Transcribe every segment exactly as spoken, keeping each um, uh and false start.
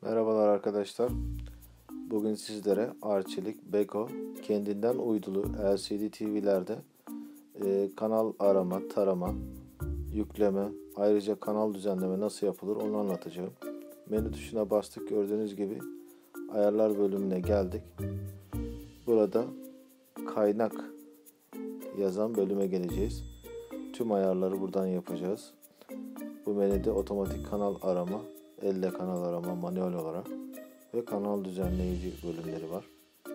Merhabalar arkadaşlar. Bugün sizlere Arçelik, Beko kendinden uydulu L C D T V'lerde e, kanal arama, tarama, yükleme, ayrıca kanal düzenleme nasıl yapılır onu anlatacağım. Menü tuşuna bastık, gördüğünüz gibi ayarlar bölümüne geldik. Burada kaynak yazan bölüme geleceğiz. Tüm ayarları buradan yapacağız. Bu menüde otomatik kanal arama, elle kanal arama, manuel olarak ve kanal düzenleyici bölümleri var.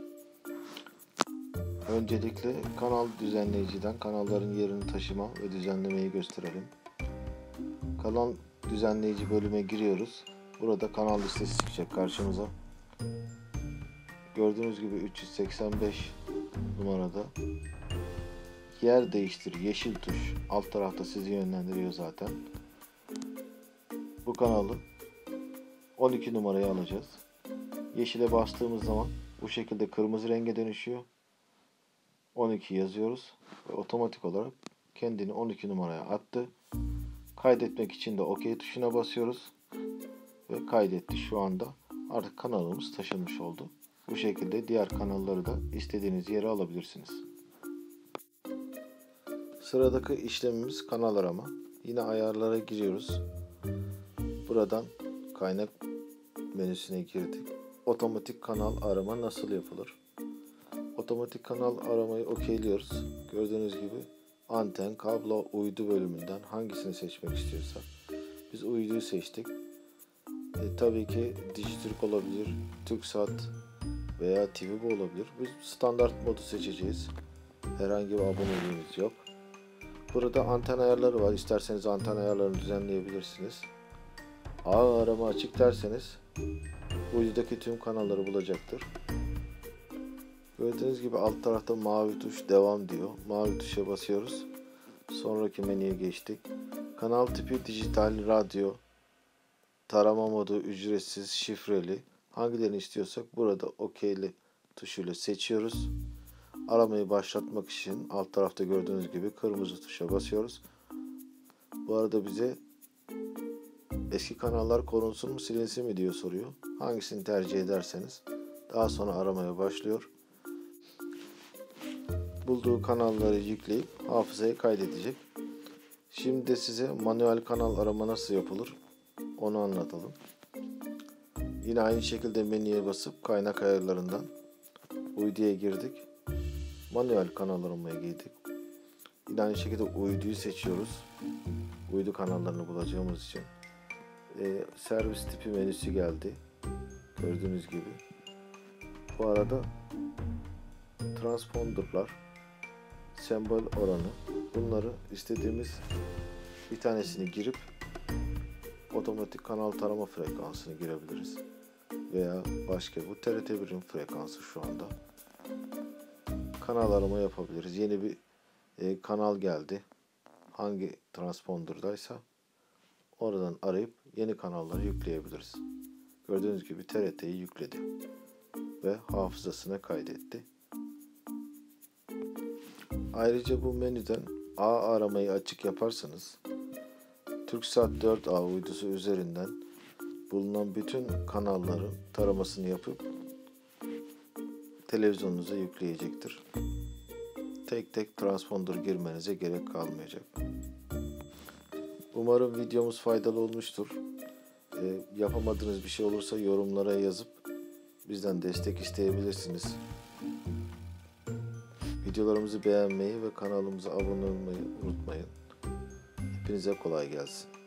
Öncelikle kanal düzenleyiciden kanalların yerini taşıma ve düzenlemeyi gösterelim. Kanal düzenleyici bölüme giriyoruz. Burada kanal listesi çıkacak karşımıza. Gördüğünüz gibi üç yüz seksen beş numarada yer değiştir yeşil tuş alt tarafta sizi yönlendiriyor zaten. Bu kanalı on iki numaraya alacağız. Yeşile bastığımız zaman bu şekilde kırmızı renge dönüşüyor. on iki yazıyoruz ve otomatik olarak kendini on iki numaraya attı. Kaydetmek için de OK tuşuna basıyoruz ve kaydetti. Şu anda artık kanalımız taşınmış oldu. Bu şekilde diğer kanalları da istediğiniz yere alabilirsiniz. Sıradaki işlemimiz kanal arama. Yine ayarlara giriyoruz. Buradan kaynak menüsüne girdik. Otomatik kanal arama nasıl yapılır? Otomatik kanal aramayı okeyliyoruz. Gördüğünüz gibi anten, kablo, uydu bölümünden hangisini seçmek istiyorsak. Biz uyduyu seçtik. E, tabii ki Dijitürk olabilir, Türksat veya T V B olabilir. Biz standart modu seçeceğiz. Herhangi bir aboneliğimiz yok. Burada anten ayarları var. İsterseniz anten ayarlarını düzenleyebilirsiniz. Ağ arama açık derseniz uydudaki tüm kanalları bulacaktır. Gördüğünüz gibi alt tarafta mavi tuş devam diyor. Mavi tuşa basıyoruz. Sonraki menüye geçtik. Kanal tipi dijital, radyo, tarama modu ücretsiz, şifreli. Hangilerini istiyorsak burada okeyli tuşuyla seçiyoruz. Aramayı başlatmak için alt tarafta gördüğünüz gibi kırmızı tuşa basıyoruz. Bu arada bize eski kanallar korunsun mu silinsin mi diyor soruyor. Hangisini tercih ederseniz daha sonra aramaya başlıyor. Bulduğu kanalları yükleyip hafızaya kaydedecek. Şimdi de size manuel kanal arama nasıl yapılır onu anlatalım. Yine aynı şekilde menüye basıp kaynak ayarlarından uyduya girdik. Manuel kanal aramaya girdik. Yine aynı şekilde uyduyu seçiyoruz. Uydu kanallarını bulacağımız için. Ee, servis tipi menüsü geldi. Gördüğünüz gibi. Bu arada transponderlar, sembol oranı, bunları istediğimiz bir tanesini girip otomatik kanal tarama frekansını girebiliriz. Veya başka, bu T R T birin frekansı şu anda. Kanal arama yapabiliriz. Yeni bir e, kanal geldi. Hangi transponderdaysa oradan arayıp yeni kanalları yükleyebiliriz. Gördüğünüz gibi T R T'yi yükledi ve hafızasına kaydetti. Ayrıca bu menüden ağ aramayı açık yaparsanız Türksat dört A uydusu üzerinden bulunan bütün kanalların taramasını yapıp televizyonunuza yükleyecektir. Tek tek transponder girmenize gerek kalmayacak. Umarım videomuz faydalı olmuştur. E, yapamadığınız bir şey olursa yorumlara yazıp bizden destek isteyebilirsiniz. Videolarımızı beğenmeyi ve kanalımıza abone olmayı unutmayın. Hepinize kolay gelsin.